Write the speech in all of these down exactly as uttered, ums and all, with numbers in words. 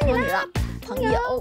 你了，朋友。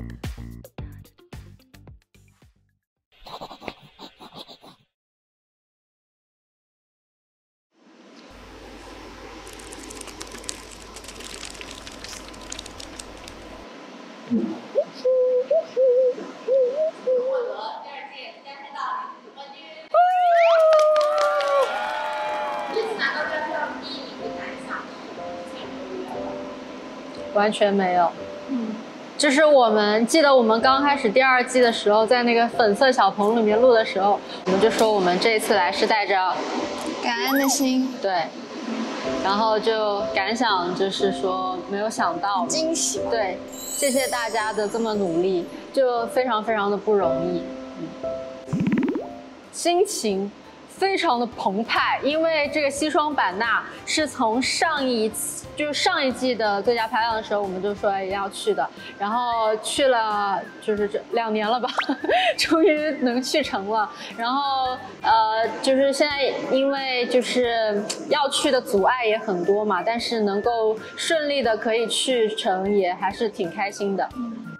完全没有，嗯，就是我们记得我们刚开始第二季的时候，在那个粉色小棚里面录的时候，我们就说我们这一次来是带着感恩的心， 对，然后就感想就是说没有想到惊喜， 对，谢谢大家的这么努力，就非常非常的不容易，嗯，心情非常的澎湃，因为这个西双版纳是从上一次就是上一季的最佳拍档的时候，我们就说一定要去的，然后去了就是这两年了吧，终于能去成了。然后呃，就是现在因为就是要去的阻碍也很多嘛，但是能够顺利的可以去成，也还是挺开心的。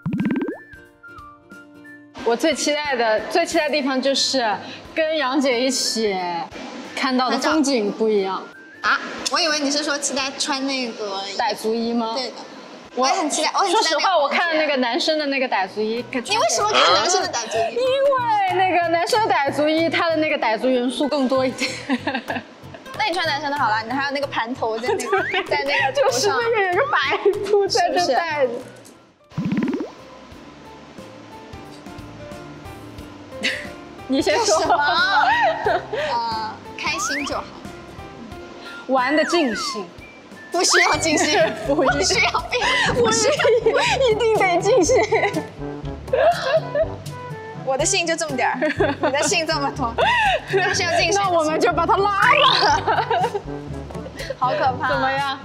我最期待的最期待的地方就是跟杨姐一起看到的风景不一样啊！我以为你是说期待穿那个傣族衣吗？ 对的，我也很期待。我很期待。 说实话，我看了那个男生的那个傣族衣， 你为什么看男生的傣族衣？ 因为那个男生的傣族衣，它的那个傣族元素更多一点。 那你穿男生的好了，你还有那个盘头在那个在那个头上， 就是那个有个白兔在这戴着。你先说。 什么？呃，开心就好， 玩的尽兴， 不需要尽兴， 不不需要，不需要，一定得尽兴。 我的兴就这么点儿，你的兴这么多，是要尽兴。 那我们就把它拉了。 好可怕！ 怎么样？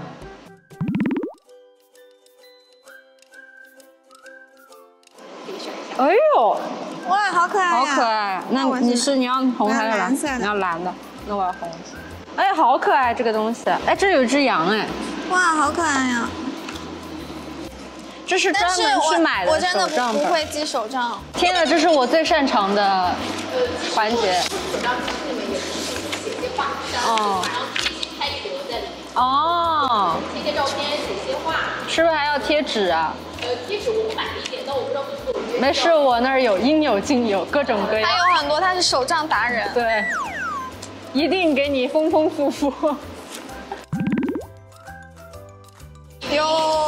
哎呦！ 哇，好可爱呀！ 好可爱！那你是你要红还是蓝？你要蓝的，那我要红。哎，好可爱这个东西！哎，这有只羊哎！ 哇，好可爱呀！ 这是专门去买的我真的手账不会系手账。 天哪，这是我最擅长的环节。 手账其实里面也是写些话， 哦。 然后贴一些拍立得在里面。 哦。 贴些照片，写些话。 是不是还要贴纸啊？ 呃，贴纸我买了一点，但我不知道会不会有。 没事，我那儿有应有尽有，各种各样。 还有很多，他是手账达人。 对，一定给你丰丰富富。 哟，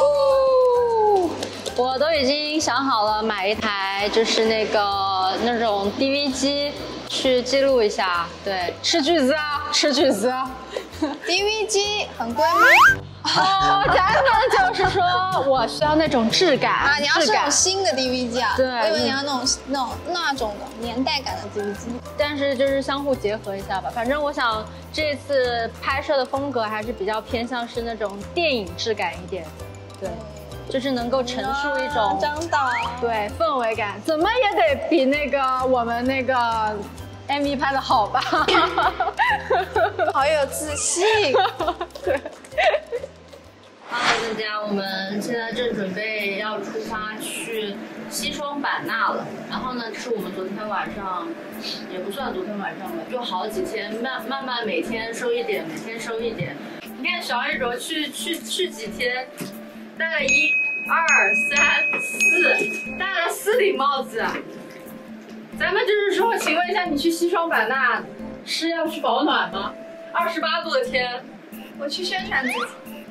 我都已经想好了买一台，就是那个那种 D V 机，去记录一下。对，吃橘子啊，吃橘子啊。 D V 机很贵吗？ 哦，咱们就是说我需要那种质感啊！你要是那种新的 D V 机啊？ 对， 我以为你要那种那种那种的年代感的 D V 机。 但是就是相互结合一下吧。反正我想这次拍摄的风格还是比较偏向是那种电影质感一点，对，就是能够陈述一种张导对氛围感，怎么也得比那个我们那个 M V 拍的好吧？ 好有自信。 对。Hello， 大家，我们现在正准备要出发去西双版纳了。然后呢，是我们昨天晚上，也不算昨天晚上吧，就好几天，慢慢慢每天收一点，每天收一点。你看小一轴去去去几天，戴了一、二、三、四，戴了四顶帽子。咱们就是说，请问一下，你去西双版纳是要去保暖吗？二十八度的天， 我去宣传自己。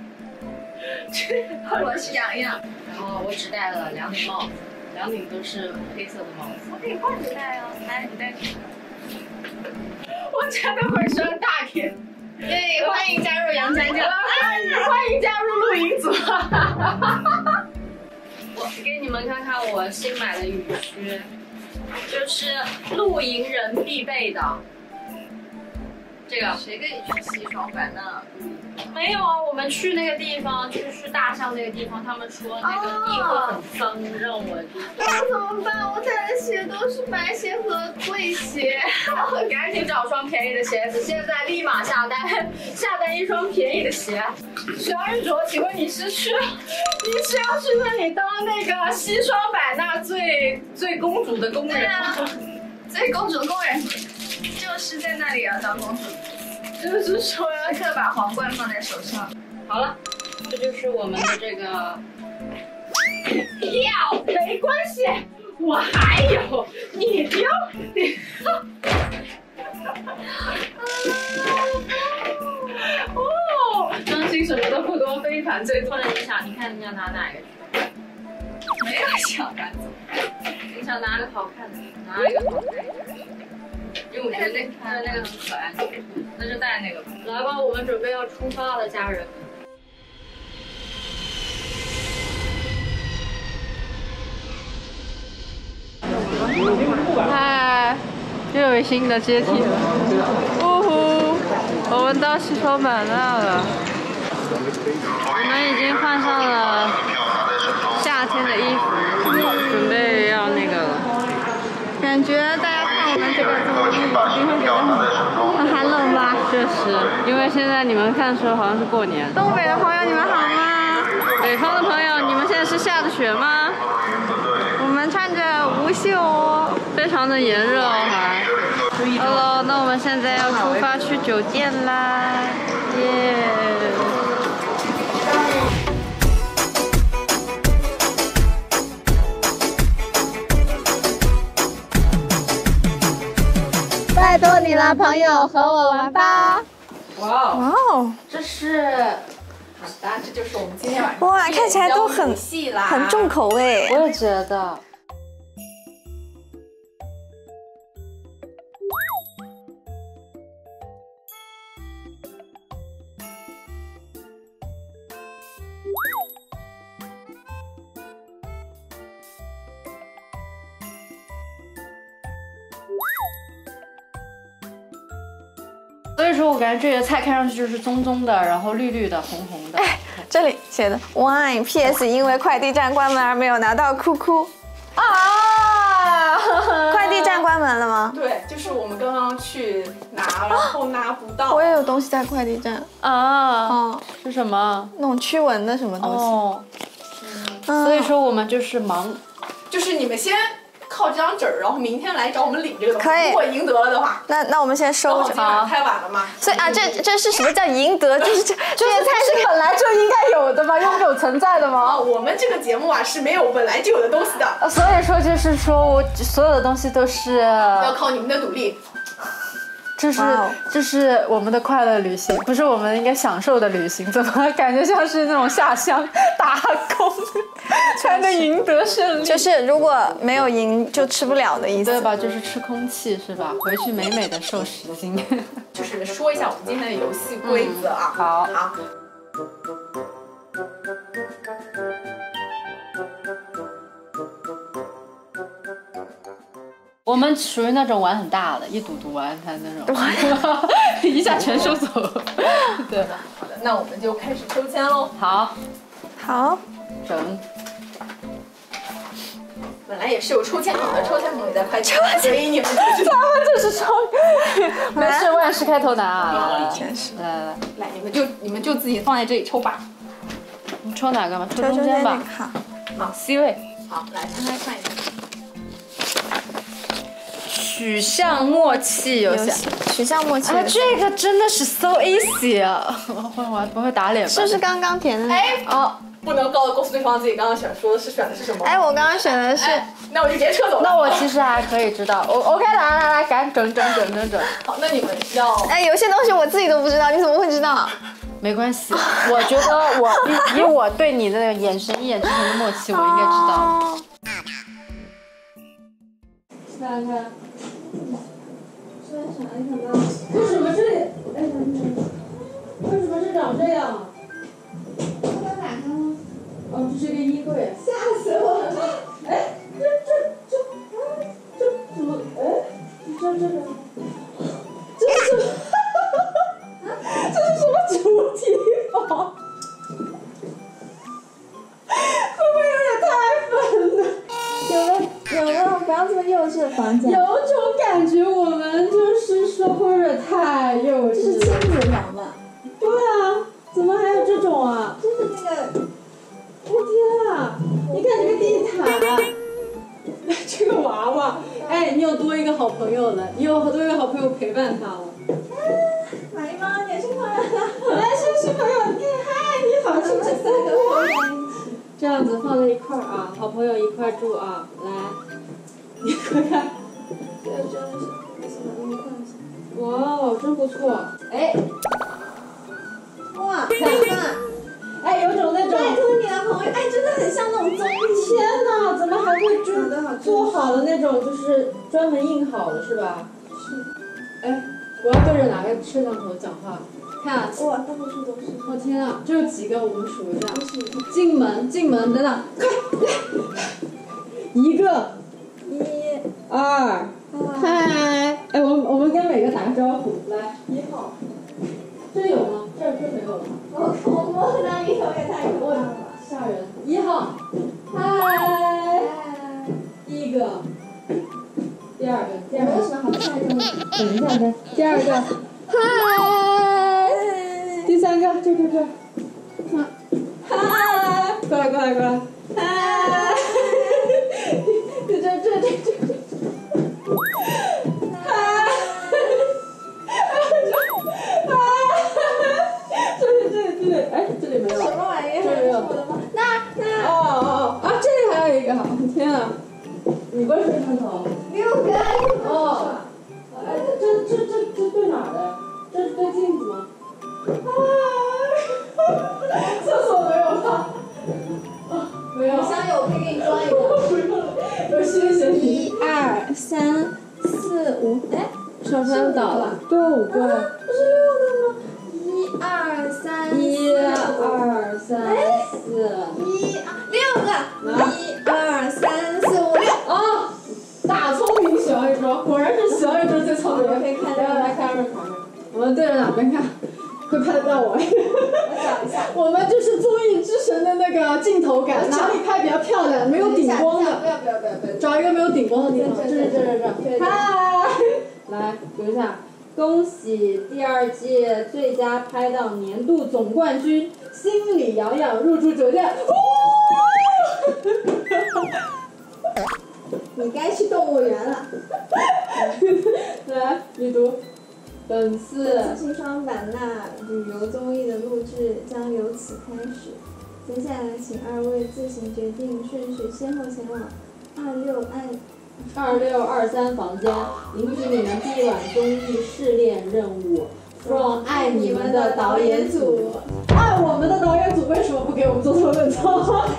我是洋洋， 然后我只戴了两顶帽子，两顶都是黑色的帽子。 我可以换着戴啊，来，你戴这个。 我真的会穿大点。 对，欢迎加入杨佳佳， 欢迎欢迎加入露营组。我给你们看看我新买的雨靴，就是露营人必备的。 这个谁跟你去西双版纳？ 没有啊，我们去那个地方，就是大象那个地方，他们说那个地会很脏，让我。 那怎么办？我踩的鞋都是白鞋和贵鞋。 赶紧找双便宜的鞋子，现在立马下单，下单一双便宜的鞋。小安卓，请问你是去，你是要去那里当那个西双版纳最最公主的工人吗？ 最公主的工人就是在那里啊，当公主。就是说要刻把皇冠放在手上。 好了，这就是我们的这个票，没关系，我还有，你丢你。哦，张鑫什么都不多，飞盘最多的你想，你看你要拿哪一个？ 没有想拿走， 你想拿个好看的，拿一个好看的。因为我觉得那个那个很可爱，那就带那个吧。来吧，我们准备要出发了，家人们。嗨，又有新的阶梯了。呜呼，我们到西双版纳了。我们已经换上了夏天的衣服，准备要那个了。 感觉大家看我们这个这么一定会觉得很很寒冷吧？ 确实，因为现在你们看的时候好像是过年。 东北的朋友你们好吗？ 北方的朋友，你们现在是下着雪吗？ 我们穿着无袖哦， 非常的炎热哦还。Hello， 那我们现在要出发去酒店啦，耶、yeah ！ 拜托你了，朋友，和我玩吧！ 哇哦， 哇哦， 这是，好的，这就是我们今天晚上。 哇，看起来都很细啦， 很重口味。 我也觉得。所以说我感觉这些菜看上去就是棕棕的，然后绿绿的、红红的。 哎，这里写的 Wine P S 因为快递站关门而没有拿到，哭哭。啊！快递站关门了吗？ 对，就是我们刚刚去拿，然后拿不到。 我也有东西在快递站。 啊， 哦， 是什么？ 那种驱蚊的什么东西。 哦， 嗯所以说我们就是忙， 就是你们先靠这张纸儿，然后明天来找我们领这个东西。 可以如果赢得了的话， 那那我们先收着今。晚太晚了嘛。 所以啊，这这是什么叫赢得？就是这这些菜是本来就应该有的吗？又没有存在的啊， 吗？ 我们这个节目啊是没有本来就有的东西的， 呃所以说就是说我所有的东西都是， 要靠你们的努力。 这是哇哦这是我们的快乐旅行，不是我们应该享受的旅行，怎么感觉像是那种下乡打工才能赢得胜利？ 就是如果没有赢就吃不了的意思。 对吧？就是吃空气是吧？回去美美的瘦十斤。 就是说一下我们今天的游戏规则啊。 好好。 我们属于那种玩很大的，一赌赌完它那种，一下全收走。对， 好的，那我们就开始抽签喽。 好， 好， 整。 本来也是有抽签筒的，抽签筒也在快递，所以你们就是咱们这是抽，没事，万事开头难啊！ 真是。 来来来， 来，你们就你们就自己放在这里抽吧。 你抽哪个嘛？抽就中间吧。 好。 好 C 位。 好，来摊开看一下。 取向默契游戏。 取向默契。 啊，这个真的是 so easy 啊！我会我不会打脸吧？ 是不是刚刚填的？ 哎， 哦， 不能告告诉对方自己刚刚选说的是选的是什么。 哎，我刚刚选的是。 哎，那我就直接撤走了。 那我其实还可以知道。我 OK， 来来来，赶紧整整整整整。 好，那你们要哎，有些东西我自己都不知道，你怎么会知道？ 没关系，我觉得我以以我对你的那个眼神一眼之间的默契，我应该知道。 哦看看。 为什么这里？哎，为什么是长这样？ 我打开吗？ 哦，这是个衣柜。 吓死我了！ 哎，这这这，啊，这怎么？哎，这这个，这是什么？ 幼稚的房间。 有种感觉，我们就是说会有点太幼稚。 这是亲子房吧？ 对啊，怎么还有这种啊？ 就是那个， 我天啊！你看这个地毯，这个娃娃，哎，你有多一个好朋友了，你有多一个好朋友陪伴他了。 马姨妈，你是新朋友了。 来，是新朋友，你看，嗨，你好，是这三个放在一起，这样子放在一块儿啊，好朋友一块儿住啊，来，你快看， 这个真的是为什么那么快？ 哇哦，真不错，哎， 哇，看看， 哎，有种那种， 拜托你了，朋友，哎，真的很像那种综艺。 天哪，怎么还会好就的好做好的那种，就是专门印好的是吧？是。哎，我要对着哪个摄像头讲话？看啊， 哇，到处都是。 我天啊，这有几个？我们数一下。进门，进门，等等，快来，一个， 一、 二，嗨，哎，我们我们跟每个打个招呼，来， 一号。 这有吗？这这没有吗？ 我我摸那一头也太可怕了吧！ 吓人。一号，嗨，第一个，第二个，第二个。 为什么好看这么？ 等一下，等，第二个，嗨，第三个，这个这，嗨，过来过来过来，嗨，这这这这这，嗨，这里这里这里，哎，这里没有。 什么玩意儿？ 这里没有。 我的妈！那那哦哦哦，啊，这里还有一个，天啊，五个摄像头。 六个。 哦。哎，这这这这对哪儿的？这是对镜子吗？啊！厕所没有吗？啊，没有。 香油，我可以给你装一个。 不用了，我谢谢你。 一二三四五，哎， 手上倒了。对，五个。 不是六个吗？一二三。 一二三四。 一六个。一二三四五六。 啊！大聪明小一桌，果然是小一桌最聪明。 可以看来来看这旁边，我们对着哪边看？会拍得到我。 我找一下。 我们就是综艺之神的那个镜头感，哪里拍比较漂亮？没有顶光的。 不要不要不要不要。 找一个没有顶光的地方。 这这这这这。嗨，来读一下，恭喜第二届最佳拍档年度总冠军心理洋洋入住酒店。 你该去动物园了。 来，你读。本次新双版纳旅游综艺的录制将由此开始，接下来请二位自行决定顺序，先后前往二六二二六二三房间，领取你们第一晚综艺试炼任务。from 爱你们的导演组，爱我们的导演组为什么不给我们做头等舱？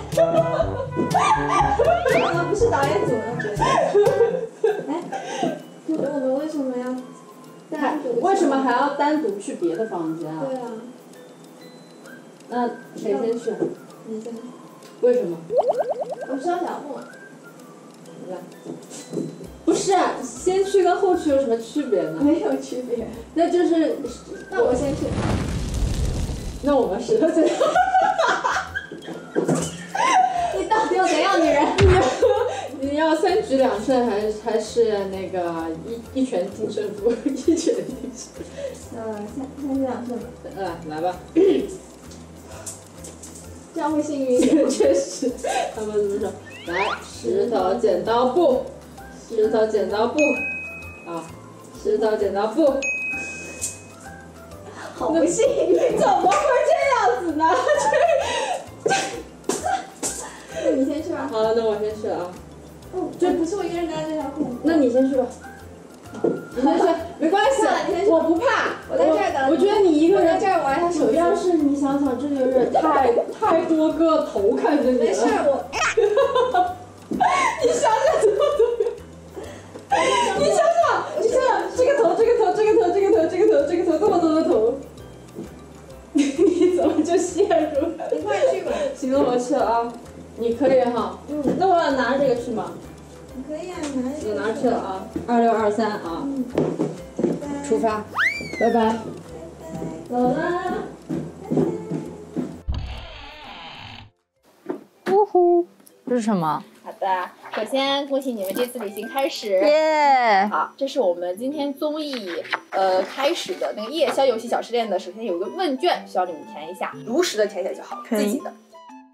那不是导演组呢？哎，我们为什么要单独？ 为什么还要单独去别的房间啊？ 对啊。 那谁先去？ 你先。 为什么？ 我是小木。 来。不是，先去跟后去有什么区别呢？ 没有区别。 那就是。 那我先去。 那我们石头先。 你到底要怎样女人？ 你要三局两胜还是还是那个一一拳定胜负？一拳定胜负。 呃，三三局两胜吧。 来来吧。 这样会幸运一点。 确实，他们怎么说？来，石头剪刀布，石头剪刀布，啊，石头剪刀布。 好不幸运， 怎么会这样子呢？ 那你先去吧。 好了，那我先去了啊。 哦，这不是我一个人待这条裤。 那你先去吧。你先去，没关系，我不怕。 我在这儿等。 我觉得你一个人在这儿玩一下手机。 主要是你想想，这里有点太太多个头看着你了。 没事，我。 你想想怎么怎么？你想想，你想想，这个头，这个头，这个头，这个头，这个头，这个头，这么多的头，你怎么就陷入了？ 你快去吧。 行了，我去了啊。你可以哈。嗯。那我要拿着这个去吗？ 你可以啊，拿着。 我拿去了啊。二六二三啊。 嗯。 出发。拜拜。拜拜。走啦。 呜呼，这是什么？ 好的。 首先恭喜你们这次旅行开始。 耶！ 好，这是我们今天综艺呃开始的那个夜宵游戏小试炼的，首先有一个问卷需要你们填一下，如实的填写就好，自己的。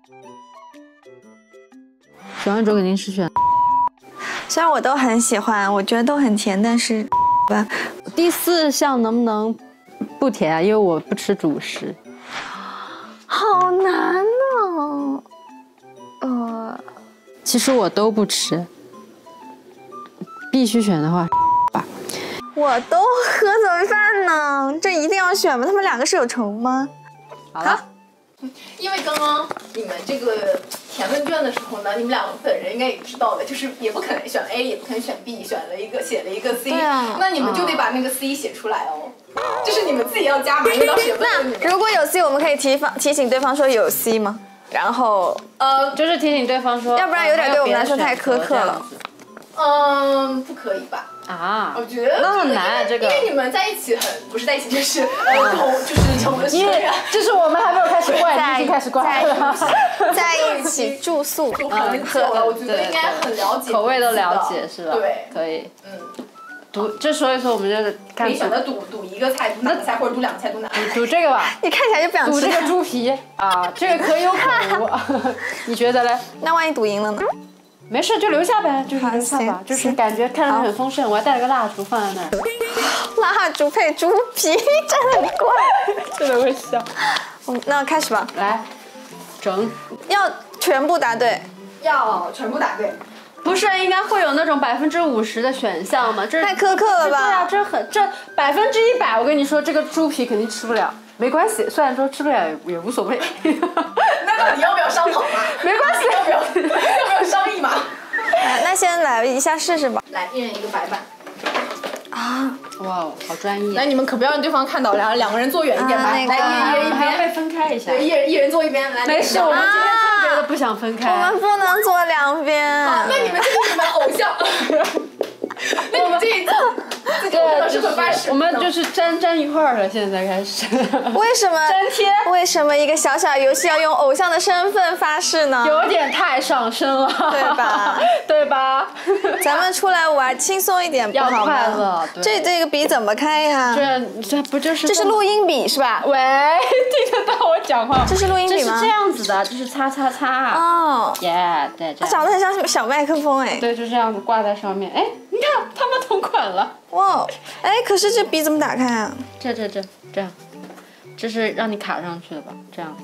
选完之后肯定是选。 虽然我都很喜欢，我觉得都很甜，但是吧， 第四项能不能不填啊？因为我不吃主食。 好难哦。呃， 其实我都不吃，必须选的话吧。 我都喝怎么办呢？这一定要选吗？他们两个是有仇吗？ 好了。 因为刚刚你们这个填问卷的时候呢，你们两个本人应该也知道的，就是也不肯选 A， 也不肯选 B， 选了一个写了一个 C， 对啊， 那你们就得把那个 C 写出来哦，就是你们自己要加码，因为到写问卷里面。 如果有 C， 我们可以提方提醒对方说有 C 吗？然后呃，就是提醒对方说， 要不然有点对我们来说太苛刻了。 嗯，不可以吧？ 啊， 我觉得那很难，这个， 因为你们在一起很不是在一起，就是呃同就是成为因为就是我们还没有开始怪，已经开始怪了， 在一起住宿， 住很久了，我觉得应该很了解， 口味都了解是吧？ 对， 可以， 嗯。 赌，这所以说我们就是可以选择赌赌一个菜，赌哪个菜，或者赌两个菜，赌哪个菜？ 赌这个吧。 你看起来就不想吃赌这个猪皮啊，这个可有可无。你觉得嘞？ 那万一赌赢了呢？ 没事，就留下呗，就是留下吧，就是感觉看上去很丰盛。我还带了个蜡烛放在那儿。 蜡烛配猪皮，真的很怪， 真的会笑。 那开始吧， 来，整。 要全部答对。 要全部答对。 不是应该会有那种百分之五十的选项吗？这太苛刻了吧？ 对啊，这很这百分之一百，我跟你说，这个猪皮肯定吃不了。没关系，虽然说吃不了也也无所谓。 那到底要不要商讨嘛？ 没关系， 要不要要不要商议嘛？ 那先来一下试试吧。 来，一人一个白板。 啊！ 哇哦，好专业。 来，你们可不要让对方看到，两两个人坐远一点吧。 啊那个来，一人一还要被边。 分开一下。 对，一人一人坐一边。来， 没事，我们今天特别的不想分开。 我们不能坐两边。 好，那你们这是你们偶像。那你们这一次自己真的是会发誓。 我们就是粘粘一块儿了，现在开始。 为什么？ 粘贴。 为什么一个小小游戏要用偶像的身份发誓呢？ 有点太上升了， 对吧？ 对吧？ 咱们出来玩轻松一点不好吗？ 要快乐。 这这个笔怎么开呀？ 这这不就是这是录音笔是吧？ 喂，听得到我讲话？ 这是录音笔吗？ 这是这样子的，就是擦擦擦。 哦。 耶，对，这样。 它长得很像小麦克风哎。 对，就这样子挂在上面。哎，你看他们同款了。 哇，哎，可是这笔怎么打开啊？ 这这这这样，这是让你卡上去的吧？这样。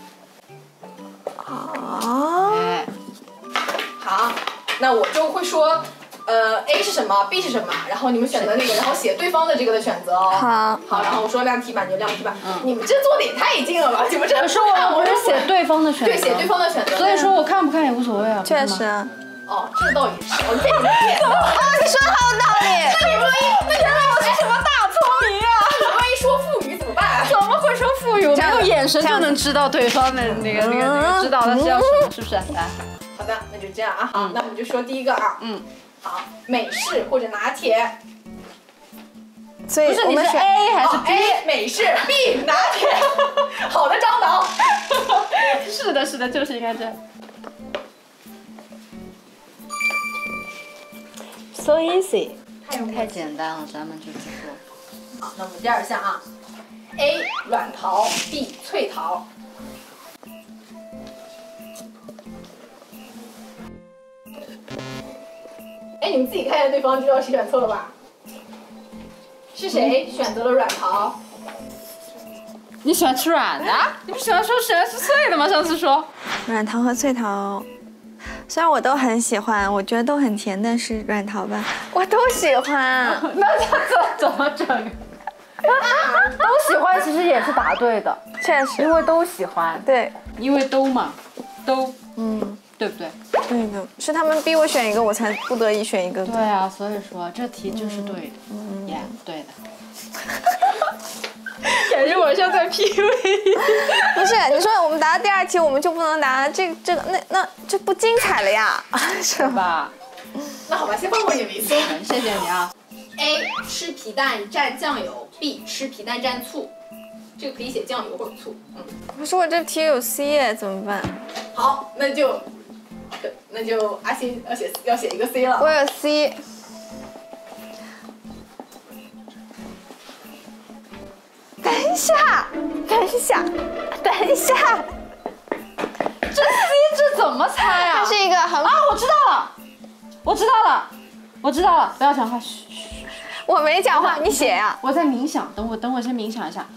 哦。 哎。 好，那我就会说，呃 ，A 是什么 ，B 是什么，然后你们选择那个，然后写对方的这个的选择哦。 好。 好，然后我说亮题板你就亮题板。嗯。你们这做的也太近了吧？你们这。 可是我我是写对方的选择。 对，写对方的选择。 所以说我看不看也无所谓啊。 确实啊。 哦，这倒也是。我被你们骗了。 啊，你说的好有道理。 那你万一，那原来我是什么大聪明啊？万一说腹语怎么办？ 怎么会说腹语？我没有眼神就能知道对方的那个那个那个知道他是要什么，是不是？来。 好的，那就这样啊。好，那我们就说第一个啊。 嗯。 好，美式或者拿铁。 所以不是你是我们选 A 还是 B？ A 美式 ，B 拿铁。好的，张导。 是的，是的，就是应该这样。So easy， 太简单了，咱们就去说。 好，那我们第二项啊 ，A 软桃 ，B 脆桃。哎，你们自己看一下对方，知道谁选错了吧？是谁选择了软桃？ 你喜欢吃软的？你不喜欢说喜欢吃脆的吗？上次说。 软桃和脆桃。虽然我都很喜欢，我觉得都很甜，但是软桃吧，我都喜欢。 那这怎么整？都喜欢其实也是答对的， 确实， 因为都喜欢。 对， 因为都嘛，都， 嗯， 对不对？ 对的，是他们逼我选一个，我才不得已选一个。 对啊，所以说这题就是对的，嗯，耶，对的。感觉我像在 P U A。 不是，你说我们答第二题，我们就不能答这这个那那这不精彩了呀，是吧？ 那好吧，先放过你们一次。 谢谢你啊。 A 吃皮蛋蘸酱油 ，B 吃皮蛋蘸醋。这个可以写酱油或者醋。嗯。 可是我这题有 C 耶，怎么办？ 好，那就对，那就阿星要写要写一个 C 了。 我有 C。等一下，等一下，等一下， 这 C 这怎么猜啊？ 它是一个很啊，我知道了，我知道了，我知道了，不要讲话，嘘嘘。 我没讲话，你写呀。 我在冥想，等我等我先冥想一下。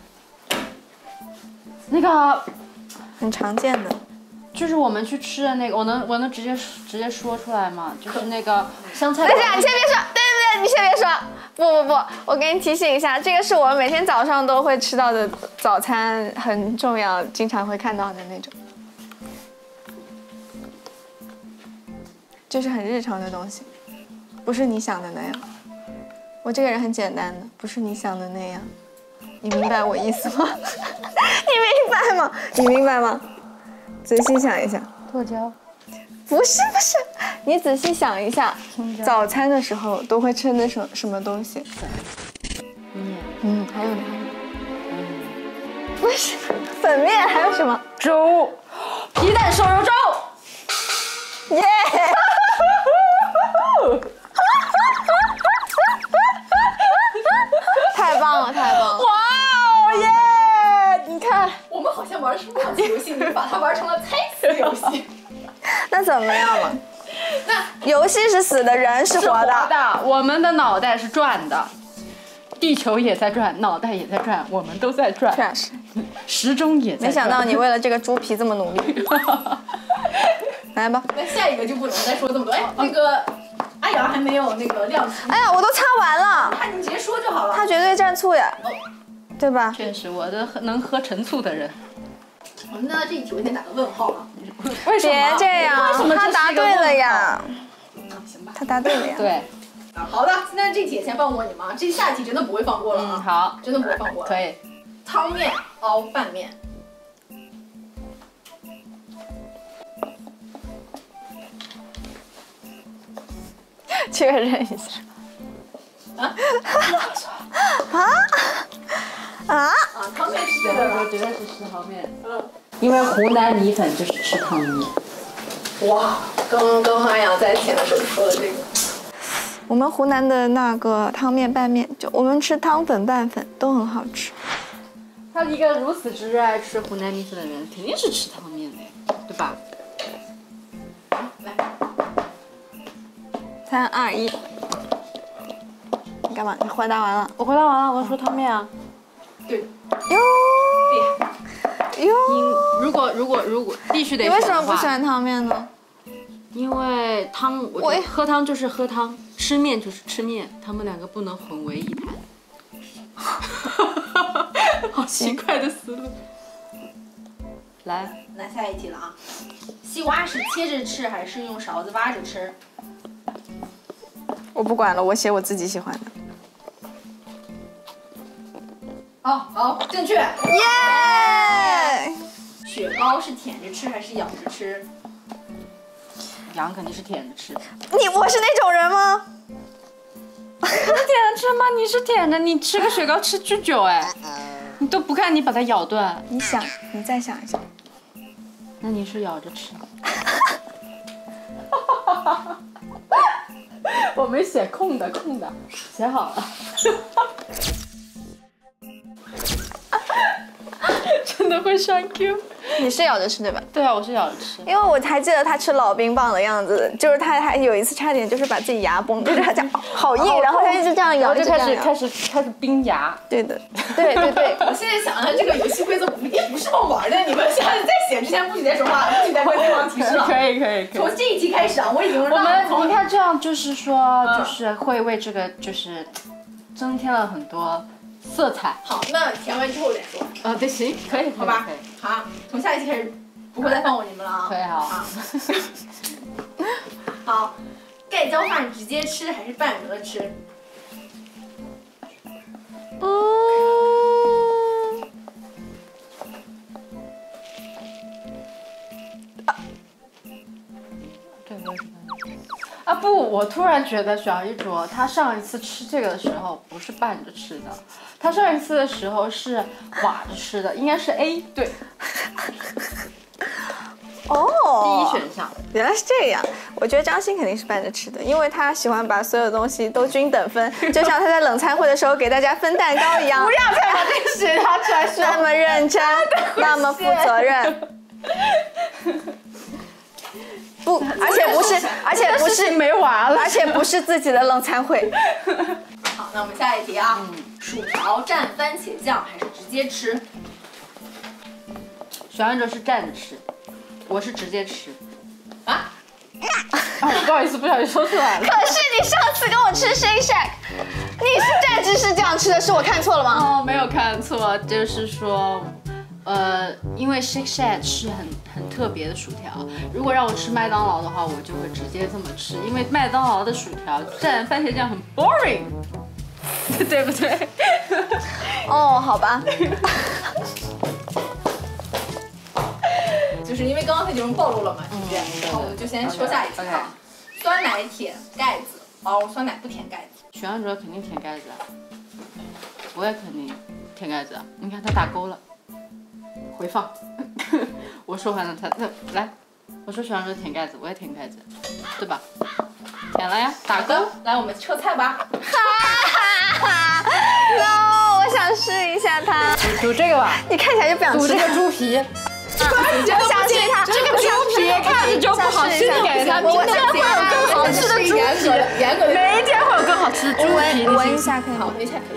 那个很常见的， 就是我们去吃的那个，我能我能直接直接说出来吗？就是那个香菜。 等一下，你先别说，对对对，你先别说。不不不，我给你提醒一下，这个是我们每天早上都会吃到的早餐，很重要，经常会看到的那种，就是很日常的东西，不是你想的那样。我这个人很简单的，不是你想的那样，你明白我意思吗？你明白吗？你明白吗？仔细想一下， 剁椒。 不是不是，你仔细想一下，早餐的时候都会吃那什什么东西？ 面。 嗯，还有呢？嗯，不是粉面，还有什么？ 粥，皮蛋瘦肉粥。 耶！太棒了，太棒了！ 哇哦耶！你看， 我们好像玩的是默契游戏，你把它玩成了猜词游戏。 那怎么样嘛？ 那游戏是死的，人是活的。 活的，我们的脑袋是转的，地球也在转，脑袋也在转，我们都在转。 确实， 时钟也在转。 没想到你为了这个猪皮这么努力。来吧。 那下一个就不能再说这么多。哎，那个阿瑶还没有那个亮出， 哎呀，我都擦完了。 那你直接说就好了。 它绝对蘸醋呀，对吧？ 确实，我的能喝陈醋的人。 我们那这一题我先打个问号啊。 为什么？ 别这样， 为什么他答对了呀？ 行吧。 他答对了呀。 对。 好的，那这题也先放过你们啊，这下题真的不会放过了啊。 嗯，好， 真的不会放过了。 可以。 汤面熬拌面。 确认一下。 啊？ 啊？啊？ 啊，汤面是对的吧？ 我觉得是吃汤面。 嗯。 因为湖南米粉就是吃汤面。 哇，刚刚刚阿阳在前的时候说的这个。 我们湖南的那个汤面拌面，就我们吃汤粉拌粉都很好吃。 他一个如此之热爱吃湖南米粉的人，肯定是吃汤面的，对吧？ 来， 三二一，你干嘛？你回答完了？ 我回答完了，我说汤面啊。 对。 哟。 对。哟。如果如果如果必须得你为什么不喜欢汤面呢？ 因为汤，我觉得喝汤就是喝汤，吃面就是吃面，他们两个不能混为一谈。好奇怪的思路。来， 那下一题了啊，西瓜是切着吃还是用勺子挖着吃？ 我不管了，我写我自己喜欢的。 好好，正确。 耶！ 雪糕是舔着吃还是咬着吃？ 羊肯定是舔着吃。 你我是那种人吗？ 你是舔着吃吗？你是舔着，你吃个雪糕吃巨久哎，你都不看你把它咬断。 你想，你再想一想。 那你是咬着吃。我没写空的，空的，写好了。真的会上 Q。 你是咬着吃对吧？ 对啊，我是咬着吃。 因为我还记得他吃老冰棒的样子，就是他还有一次差点就是把自己牙崩，就是他这样好硬，然后他一直这样咬， 就开始开始始开始冰牙。 对的，对对对。 我现在想想这个游戏规则也不是这么玩的，你们现在在写之前不许再说话，不许再问对方提示了。 可以可以可以。 从这一题开始啊，我已经让我们从你看这样就是说就是会为这个就是增添了很多色彩。 好，那填完之后再说。 啊，对，行，可以， 好吧？好，从下一期开始不会再放过你们了啊。 可以，好。 好，盖浇饭直接吃还是拌着吃？ 嗯。 这个是啊不，我突然觉得小一卓他上一次吃这个的时候不是拌着吃的，他上一次的时候是挖着吃的，应该是 A 对。 哦。 第一选项。 原来是这样，我觉得张欣肯定是拌着吃的，因为他喜欢把所有东西都均等分，就像他在冷餐会的时候给大家分蛋糕一样。 不要再把这个血拿出来说。 那么认真，那么负责任。不，而且不是，而且不是没完了， 而且不是自己的冷餐会。 好，那我们下一题啊，嗯、薯条蘸番茄酱还是直接吃？ 选完之后是蘸着吃，我是直接吃。 啊？ 啊，不好意思，不小心说出来了。 可是你上次跟我吃 Shake Shack， 你是蘸芝士酱吃的，是我看错了吗？ 哦，没有看错，就是说，呃，因为 Shake Shack 是很很特别的薯条，如果让我吃麦当劳的话，我就会直接这么吃，因为麦当劳的薯条蘸番茄酱很 boring， 对不对？ 哦，好吧。 就是因为刚刚他已经暴露了嘛，对不对？然后我们就先说下一题啊。酸奶舔盖子，哦，酸奶不舔盖子。 选完之后肯定舔盖子啊，我也肯定舔盖子啊。你看他打勾了，回放。我说完了，他他来，我说选完之后舔盖子，我也舔盖子，对吧？舔了呀，打勾。 来，我们撤菜吧。 No， 我想试一下它。 煮这个吧， 你看起来就不想吃煮这个猪皮。 你我想试它， 这个猪皮看着就不好吃，你给它，明天会有更好吃的猪皮， 严格的， 每一天会有更好吃的猪皮。 闻一下可以吗？ 好，闻一下可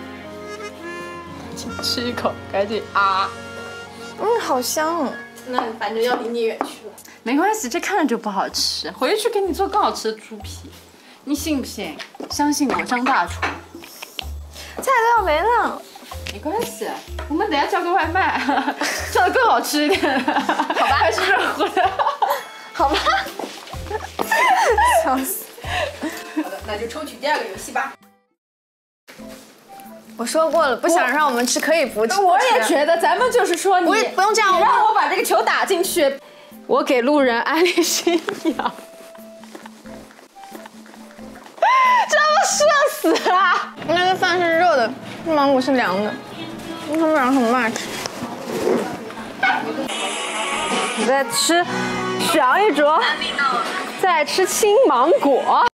以。 吃一口，赶紧啊！ 嗯，好香。 那反正要离你远去了。 没关系，这看着就不好吃，回去给你做更好吃的猪皮，你信不信？相信我，张大厨。 菜都要没了。 没关系，我们等下叫个外卖，叫的更好吃一点，好吧？还是热乎的， 好吧？笑死！ 好的，那就抽取第二个游戏吧。 我说过了，不想让我们吃可以不吃。 我也觉得，咱们就是说你不不用这样， 你让我把这个球打进去，我给路人安利新娘。这么社死了！ 那个饭是热的，芒果是凉的，他们俩很 match。 你在吃小一卓，在吃青芒果。